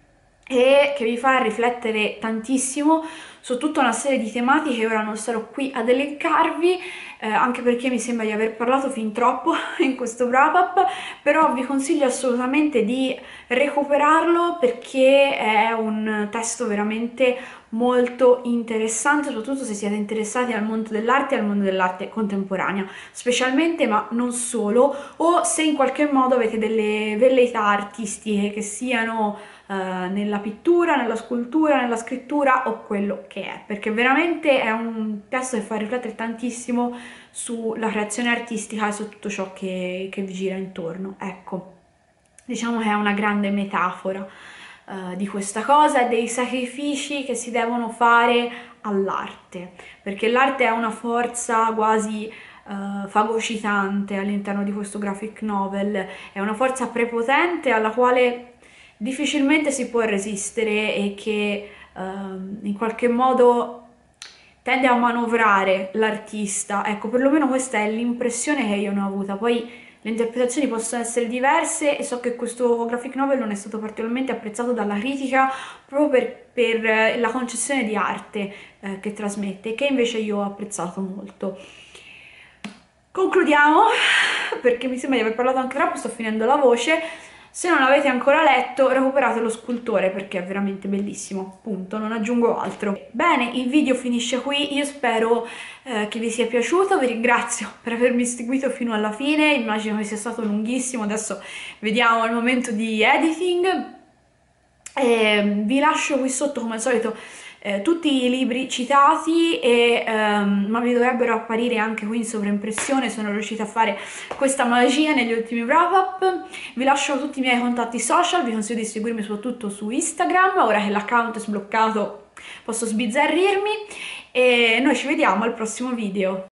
e che vi fa riflettere tantissimo su tutta una serie di tematiche. Ora non starò qui ad elencarvi, eh, anche perché mi sembra di aver parlato fin troppo in questo wrap-up, però vi consiglio assolutamente di recuperarlo perché è un testo veramente molto interessante, soprattutto se siete interessati al mondo dell'arte e al mondo dell'arte contemporanea, specialmente, ma non solo, o se in qualche modo avete delle velleità artistiche che siano eh, nella pittura, nella scultura, nella scrittura o quello che è, perché veramente è un testo che fa riflettere tantissimo sulla creazione artistica e su tutto ciò che, che vi gira intorno. Ecco, diciamo che è una grande metafora uh, di questa cosa e dei sacrifici che si devono fare all'arte, perché l'arte è una forza quasi uh, fagocitante all'interno di questo graphic novel, è una forza prepotente alla quale difficilmente si può resistere e che uh, in qualche modo tende a manovrare l'artista. Ecco, perlomeno questa è l'impressione che io ne ho avuta. Poi le interpretazioni possono essere diverse e so che questo graphic novel non è stato particolarmente apprezzato dalla critica proprio per, per la concezione di arte eh, che trasmette, che invece io ho apprezzato molto. Concludiamo, perché mi sembra di aver parlato anche troppo, sto finendo la voce. Se non l'avete ancora letto, recuperate Lo Scultore perché è veramente bellissimo, punto, non aggiungo altro. Bene, il video finisce qui, io spero eh, che vi sia piaciuto, vi ringrazio per avermi seguito fino alla fine, immagino che sia stato lunghissimo, adesso vediamo il momento di editing. E vi lascio qui sotto come al solito eh, tutti i libri citati, e, ehm, ma vi dovrebbero apparire anche qui in sovraimpressione. Sono riuscita a fare questa magia negli ultimi wrap-up. Vi lascio tutti i miei contatti social, vi consiglio di seguirmi soprattutto su Instagram, ora che l'account è sbloccato posso sbizzarrirmi, e noi ci vediamo al prossimo video.